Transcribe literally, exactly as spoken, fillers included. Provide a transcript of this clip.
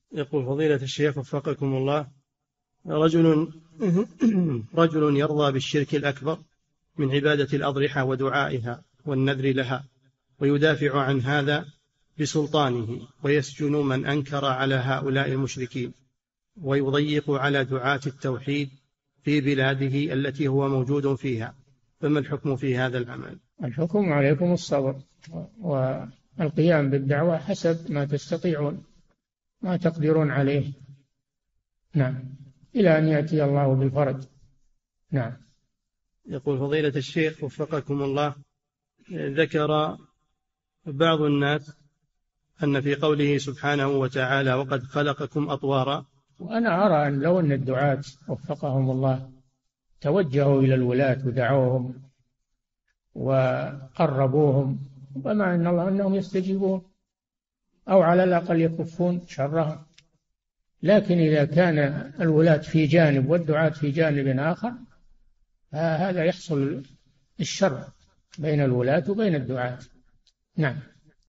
يقول فضيلة الشيخ وفقكم الله، رجل رجل يرضى بالشرك الأكبر من عبادة الأضرحة ودعائها والنذر لها، ويدافع عن هذا بسلطانه، ويسجن من أنكر على هؤلاء المشركين، ويضيق على دعاة التوحيد في بلاده التي هو موجود فيها، فما الحكم في هذا العمل؟ الحكم عليكم الصبر والقيام بالدعوة حسب ما تستطيعون، ما تقدرون عليه. نعم، إلى أن يأتي الله بالفرج. نعم. يقول فضيلة الشيخ وفقكم الله، ذكر بعض الناس أن في قوله سبحانه وتعالى وقد خلقكم أطوارا. وأنا أرى أن لو أن الدعاة وفقهم الله توجهوا إلى الولاة ودعوهم وقربوهم، وما أن الله أنهم يستجيبون أو على الأقل يكفون شرهم. لكن إذا كان الولاة في جانب والدعاة في جانب آخر، هذا يحصل الشر بين الولاة وبين الدعاة. نعم.